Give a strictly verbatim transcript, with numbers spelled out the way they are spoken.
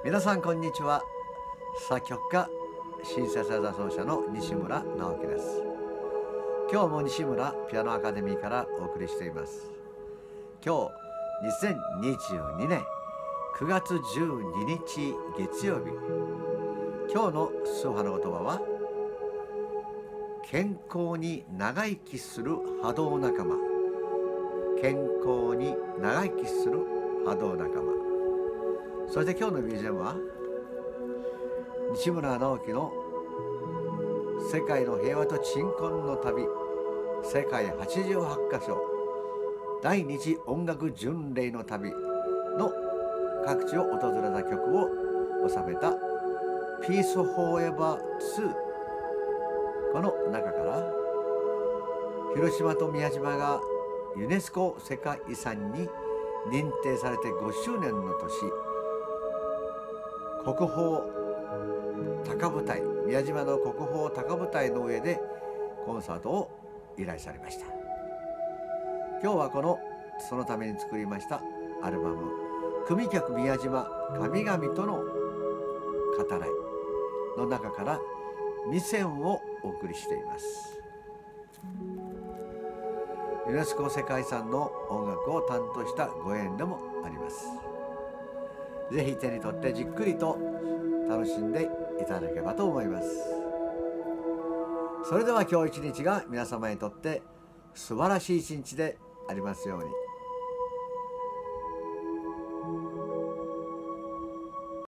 皆さんこんにちは。作曲家シンセサイザー奏者の西村直樹です。今日も西村ピアノアカデミーからお送りしています。今日にせんにじゅうにねんくがつじゅうににち月曜日。今日の数波の言葉は、健康に長生きする波動仲間。健康に長生きする波動仲間。そして今日の ビージーエム は西村直樹の世界の平和と鎮魂の旅、世界はちじゅうはちカ所第二次音楽巡礼の旅の各地を訪れた曲を収めたピースフォーエバーツー。この中から広島と宮島がユネスコ世界遺産に認定されてごしゅうねんの年、国宝高舞台、宮島の国宝高舞台の上でコンサートを依頼されました。今日はこのそのために作りましたアルバム組曲宮島神々との語らいの中からにせんをお送りしています。ユネスコ世界遺産の音楽を担当したご縁でもあります。ぜひ手に取ってじっくりと楽しんでいただければと思います。それでは今日一日が皆様にとって素晴らしい一日でありますように。